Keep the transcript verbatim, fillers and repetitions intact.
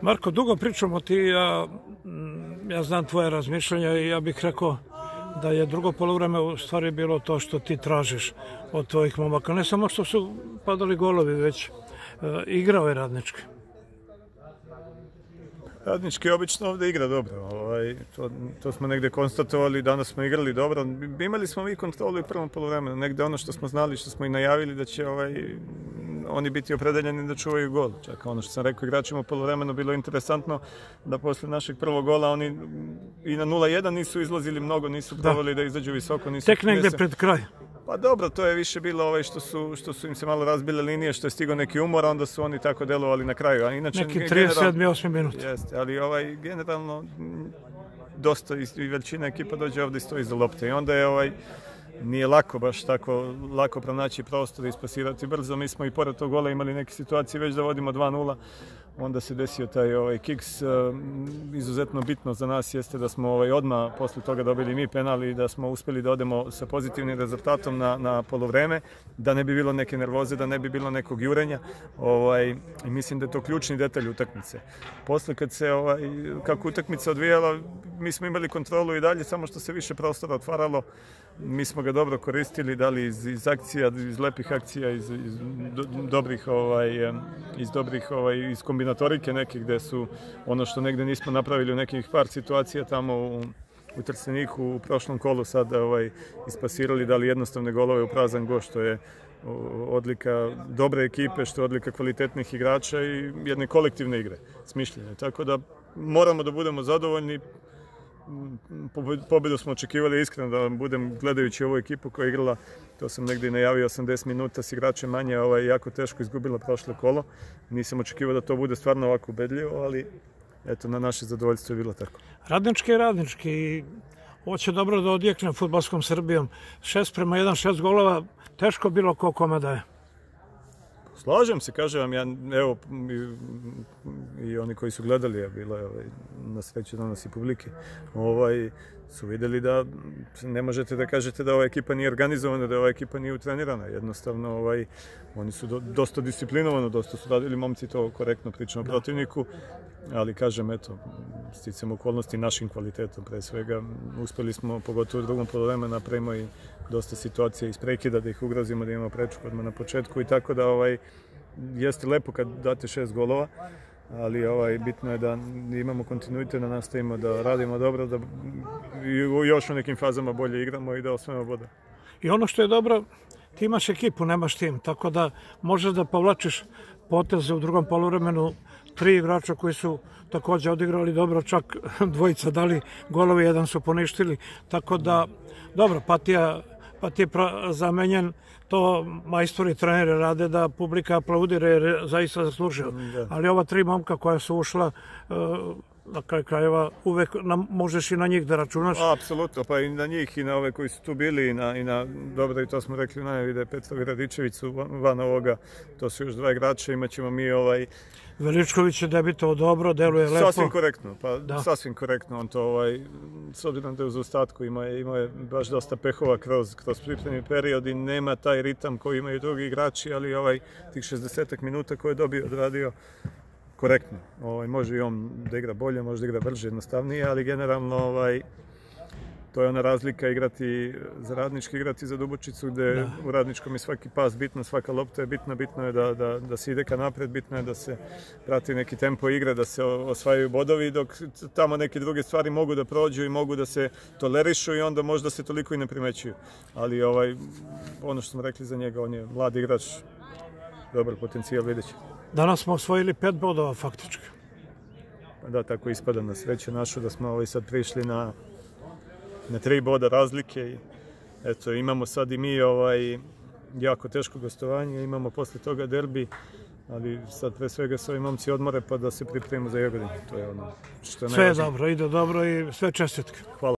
Marko, dugo pričamo ti, ja, ja znam tvoje razmišljanja i ja bih rekao da je drugo poluvreme u stvari bilo to što ti tražiš od tvojih momaka. Ne samo što su padali golovi, već e, igrao je Radnički. Radnički obično ovdje igra dobro, ovaj, to, to smo negdje konstatovali, danas smo igrali dobro. Imali smo mi kontrolu i u prvom poluvremenu, negdje ono što smo znali, što smo i najavili da će ovaj, oni biti opredeljeni da čuvaju gol. Čak ono što sam rekao igračima u poluvremenu, bilo je interesantno da posle našeg prvog gola oni i na nula jedan nisu izlazili mnogo, nisu probali da, da izađu visoko. Nisu Tek negdje pred kraj. Pa dobro, to je više bilo ovaj što su, što su im se malo razbile linije, što je stigao neki umor, onda su oni tako delovali na kraju. A inače, neki trideset sedam osam minut. Jeste, ali ovaj, generalno dosta i veličina ekipa dođe ovdje i stoji iza lopte. I onda je ovaj, nije lako baš tako lako pronaći prostor i spasirati brzo. Mi smo i pored tog gola imali neke situacije već da vodimo dva nula. Onda se desio taj ovaj kiks. Izuzetno bitno za nas jeste da smo ovaj odmah posle toga dobili mi penal i da smo uspjeli da odemo sa pozitivnim rezultatom na, na poluvreme, da ne bi bilo neke nervoze, da ne bi bilo nekog jurenja. Ovaj, i mislim da je to ključni detalj utakmice. Posle kad se ovaj, kako utakmica odvijala, mi smo imali kontrolu i dalje, samo što se više prostora otvaralo. Mi smo ga dobro koristili, dali iz, iz akcija, iz lepih akcija, iz, iz do, dobrih ovaj, iz dobrih ovaj, iz kombinatorike neke gde su ono što negde nismo napravili u nekih par situacija tamo u, u Trsteniku u prošlom kolu sad ovaj, ispasirali, dali jednostavne golove u prazan go, što je odlika dobre ekipe, što je odlika kvalitetnih igrača i jedne kolektivne igre, smišljene. Tako da moramo da budemo zadovoljni. Pobedu smo očekivali, iskreno da budem, gledajući ovu ekipu koja je igrala, to sam negdje najavio, osamdeset minuta s igračem manje, ovaj, jako teško izgubila prošle kolo. Nisam očekivao da to bude stvarno ovako ubedljivo, ali eto, na naše zadovoljstvo je bilo tako. Radnički je Radnički i ovo će dobro da odjekne fudbalskom Srbijom. Šest prema jedan, šest golova, teško bilo ko kome daje. Slažem se, kažem vam, ja, evo, i, i oni koji su gledali, ja bilo je ovaj, na sreću danas i publike, ovaj, su vidjeli da ne možete da kažete da ova ekipa nije organizovana, da ova ekipa nije utrenirana. Jednostavno, ovaj, oni su do, dosta disciplinovano, dosta su radili momci to korektno, pričamo protivniku, ali kažem, eto, sticam okolnosti našim kvalitetom, pre svega, uspeli smo, pogotovo u drugom poluvremenu, napravimo i dosta situacija iz prekida, da ih ugrozimo, da imamo prečku odmah na početku i tako da ovaj, jeste lepo kad date šest golova, ali ovaj, bitno je da imamo kontinuitet, da nastavimo da radimo dobro, da i još u nekim fazama bolje igramo i da osvojimo boda. I ono što je dobro, ti imaš ekipu, nemaš tim, tako da možeš da povlačiš poteze u drugom poluvremenu, tri igrača koji su također odigrali dobro, čak dvojica dali golovi, jedan su poništili, tako da, dobro, Patija, Patija je zamenjen, to majstori i treneri rade da publika aplaudira jer je zaista zaslužio. Ali ova tri momka koja su ušla, na kraju krajeva, uvek na, možeš i na njih da računaš. Apsolutno, pa i na njih i na ove koji su tu bili i na, i na dobro, i to smo rekli u najavi da je Petrov i Radičević su van ovoga, to su još dva igrača, imat ćemo mi ovaj... Veličković je debitao dobro, deluje lepo. Sasvim korektno, pa da. Sasvim korektno on to, ovaj, s obzirom da je u zaostatku, ima, ima je baš dosta pehova kroz, kroz pripremni period i nema taj ritam koji imaju drugi igrači, ali ovaj, tih šezdeset minuta koje je dobio, odradio, korektno. Ovaj, može i on da igra bolje, može da igra brže, jednostavnije, ali generalno ovaj, to je ona razlika igrati za Radnički, igrati za Dubočicu, gdje da. U Radničkom je svaki pas bitno, svaka lopta je bitna, bitno je da, da, da se ide ka napred, bitno je da se prati neki tempo igre, da se osvajaju bodovi, dok tamo neke druge stvari mogu da prođu i mogu da se tolerišu i onda možda se toliko i ne primećuju. Ali ovaj, ono što smo rekli za njega, on je mlad igrač, dobar potencijal, vidjet će. Danas smo osvojili pet bodova faktički. Da, tako ispada na sreću našu da smo ovaj sad prišli na, na tri boda razlike. I, eto, imamo sad i mi ovaj, jako teško gostovanje, imamo posle toga derbi, ali sad pre svega s ovim momci odmore pa da se pripremimo za Jagodinu. To je ono što je sve je dobro, ide dobro i sve čestitke. Hvala.